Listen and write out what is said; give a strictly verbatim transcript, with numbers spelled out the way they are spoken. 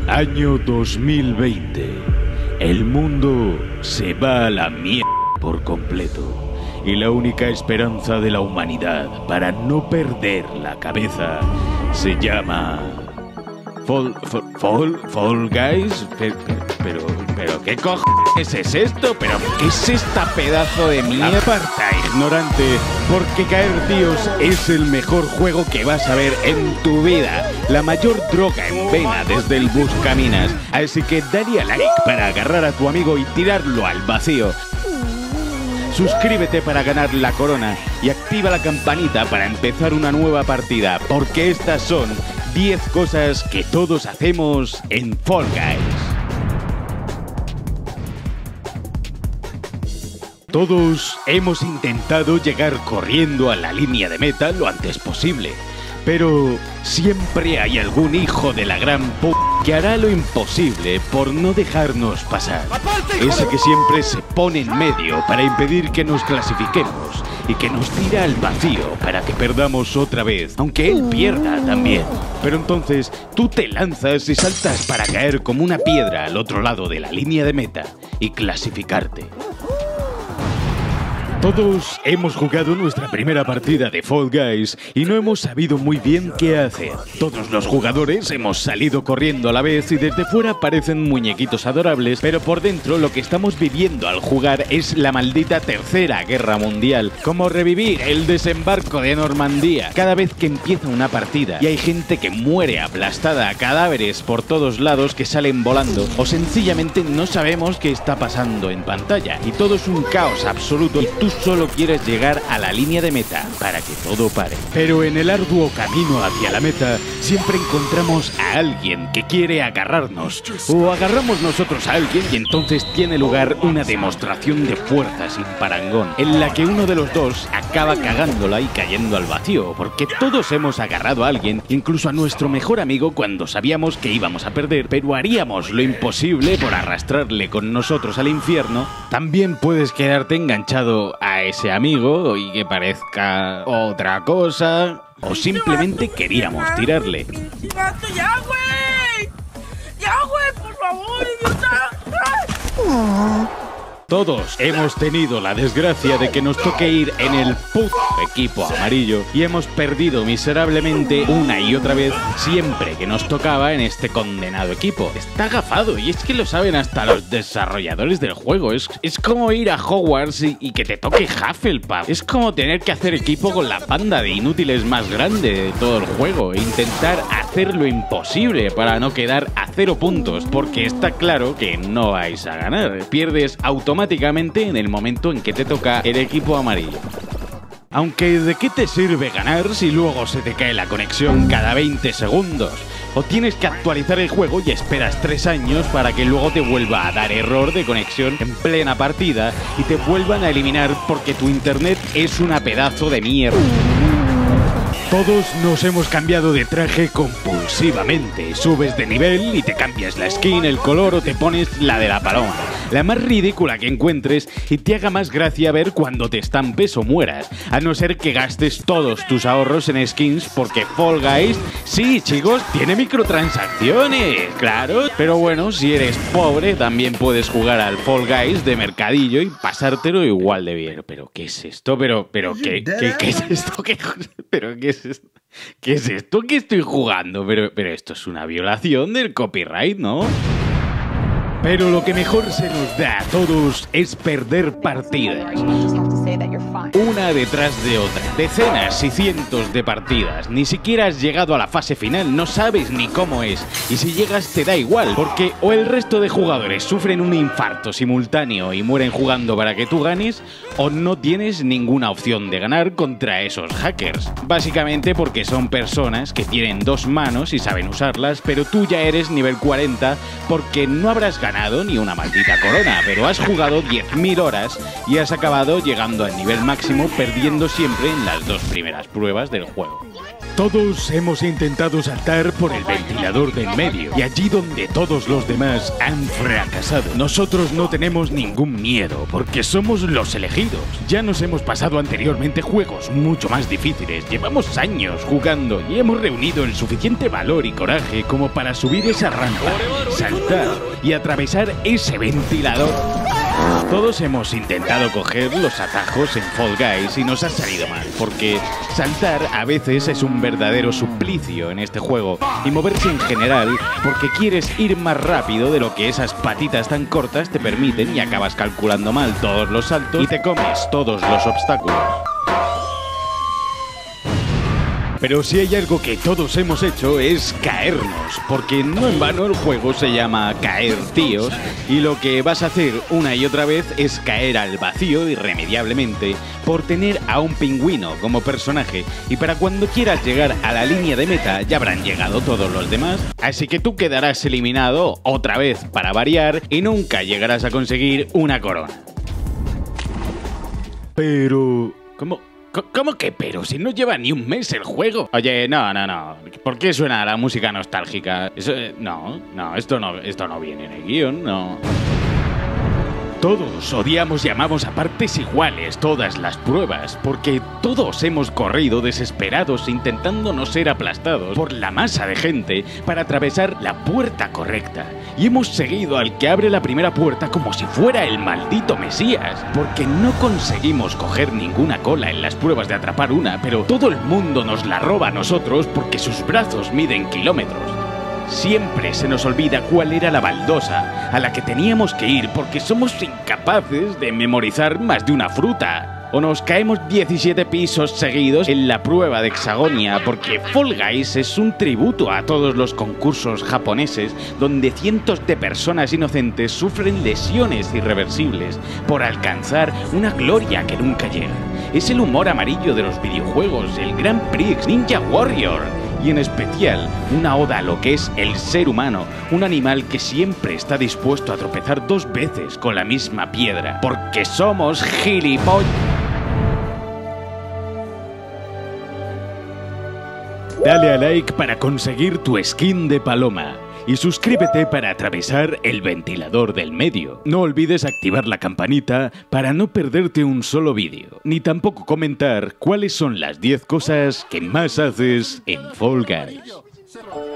Año dos mil veinte. El mundo se va a la mierda por completo. Y la única esperanza de la humanidad para no perder la cabeza se llama... Fall... Fall... Fall, fall Guys... Pero, pero... pero ¿qué cojones es esto? ¿Pero qué es esta pedazo de mierda? Aparta, ignorante, porque caer tíos es el mejor juego que vas a ver en tu vida. La mayor droga en vena desde el Buscaminas. Así que dale a like para agarrar a tu amigo y tirarlo al vacío. Suscríbete para ganar la corona y activa la campanita para empezar una nueva partida, porque estas son diez cosas que todos hacemos en Fall Guys. Todos hemos intentado llegar corriendo a la línea de meta lo antes posible, pero siempre hay algún hijo de la gran p*** que hará lo imposible por no dejarnos pasar. Ese que siempre se pone en medio para impedir que nos clasifiquemos y que nos tira al vacío para que perdamos otra vez, aunque él pierda también. Pero entonces tú te lanzas y saltas para caer como una piedra al otro lado de la línea de meta y clasificarte. Todos hemos jugado nuestra primera partida de Fall Guys y no hemos sabido muy bien qué hacer. Todos los jugadores hemos salido corriendo a la vez y desde fuera parecen muñequitos adorables, pero por dentro lo que estamos viviendo al jugar es la maldita Tercera Guerra Mundial, como revivir el desembarco de Normandía. Cada vez que empieza una partida y hay gente que muere aplastada a cadáveres por todos lados que salen volando, o sencillamente no sabemos qué está pasando en pantalla y todo es un caos absoluto y tú solo quieres llegar a la línea de meta para que todo pare. Pero en el arduo camino hacia la meta siempre encontramos a alguien que quiere agarrarnos, o agarramos nosotros a alguien y entonces tiene lugar una demostración de fuerza sin parangón, en la que uno de los dos acaba cagándola y cayendo al vacío, porque todos hemos agarrado a alguien, incluso a nuestro mejor amigo, cuando sabíamos que íbamos a perder, pero haríamos lo imposible por arrastrarle con nosotros al infierno. También puedes quedarte enganchado a ese amigo y que parezca otra cosa, o simplemente queríamos tirarle. ¡Ya, güey! ¡Ya, güey! ¡Por favor, idiota! Todos hemos tenido la desgracia de que nos toque ir en el puto equipo amarillo y hemos perdido miserablemente una y otra vez siempre que nos tocaba en este condenado equipo. Está gafado y es que lo saben hasta los desarrolladores del juego. Es, es como ir a Hogwarts y, y que te toque Hufflepuff. Es como tener que hacer equipo con la banda de inútiles más grande de todo el juego e intentar hacer lo imposible para no quedar a cero puntos, porque está claro que no vais a ganar. Pierdes automáticamente automáticamente en el momento en que te toca el equipo amarillo. Aunque ¿de qué te sirve ganar si luego se te cae la conexión cada veinte segundos? O tienes que actualizar el juego y esperas tres años para que luego te vuelva a dar error de conexión en plena partida y te vuelvan a eliminar porque tu internet es una pedazo de mierda. Todos nos hemos cambiado de traje compulsivamente. Subes de nivel y te cambias la skin, el color o te pones la de la paloma, la más ridícula que encuentres y te haga más gracia ver cuando te estampes o mueras, a no ser que gastes todos tus ahorros en skins, porque Fall Guys, sí chicos, tiene microtransacciones, claro. Pero bueno, si eres pobre también puedes jugar al Fall Guys de mercadillo y pasártelo igual de bien. ¿Pero qué es esto? ¿Pero, pero qué, qué, qué es esto? ¿Qué, pero qué es esto? ¿Qué es esto que estoy jugando? Pero, pero esto es una violación del copyright, ¿no? Pero lo que mejor se nos da a todos es perder partidas, una detrás de otra, decenas y cientos de partidas. Ni siquiera has llegado a la fase final, no sabes ni cómo es, y si llegas te da igual, porque o el resto de jugadores sufren un infarto simultáneo y mueren jugando para que tú ganes, o no tienes ninguna opción de ganar contra esos hackers. Básicamente porque son personas que tienen dos manos y saben usarlas, pero tú ya eres nivel cuarenta porque no habrás ganado ni una maldita corona, pero has jugado diez mil horas y has acabado llegando al nivel máximo, perdiendo siempre en las dos primeras pruebas del juego. Todos hemos intentado saltar por el ventilador del medio, y allí donde todos los demás han fracasado, nosotros no tenemos ningún miedo, porque somos los elegidos. Ya nos hemos pasado anteriormente juegos mucho más difíciles, llevamos años jugando y hemos reunido el suficiente valor y coraje como para subir esa rampa, saltar y atravesar ese ventilador. Todos hemos intentado coger los atajos en Fall Guys y nos ha salido mal, porque saltar a veces es un verdadero suplicio en este juego, y moverse en general porque quieres ir más rápido de lo que esas patitas tan cortas te permiten, y acabas calculando mal todos los saltos y te comes todos los obstáculos. Pero si hay algo que todos hemos hecho es caernos, porque no en vano el juego se llama Caer Tíos, y lo que vas a hacer una y otra vez es caer al vacío irremediablemente por tener a un pingüino como personaje, y para cuando quieras llegar a la línea de meta ya habrán llegado todos los demás, así que tú quedarás eliminado otra vez para variar y nunca llegarás a conseguir una corona. Pero... ¿Cómo? ¿Cómo que pero? Si no lleva ni un mes el juego. Oye, no, no, no. ¿Por qué suena la música nostálgica? Eso, no, no, esto no, esto no viene en el guión, no. Todos odiamos y amamos a partes iguales todas las pruebas, porque todos hemos corrido desesperados intentando no ser aplastados por la masa de gente para atravesar la puerta correcta. Y hemos seguido al que abre la primera puerta como si fuera el maldito Mesías, porque no conseguimos coger ninguna cola en las pruebas de atrapar una, pero todo el mundo nos la roba a nosotros porque sus brazos miden kilómetros. Siempre se nos olvida cuál era la baldosa a la que teníamos que ir porque somos incapaces de memorizar más de una fruta. O nos caemos diecisiete pisos seguidos en la prueba de Hexagonia, porque Fall Guys es un tributo a todos los concursos japoneses donde cientos de personas inocentes sufren lesiones irreversibles por alcanzar una gloria que nunca llega. Es el humor amarillo de los videojuegos, el Grand Prix, Ninja Warrior, y en especial una oda a lo que es el ser humano, un animal que siempre está dispuesto a tropezar dos veces con la misma piedra, porque somos gilipollas. Dale a like para conseguir tu skin de paloma y suscríbete para atravesar el ventilador del medio. No olvides activar la campanita para no perderte un solo vídeo, ni tampoco comentar cuáles son las diez cosas que más haces en Fall Guys.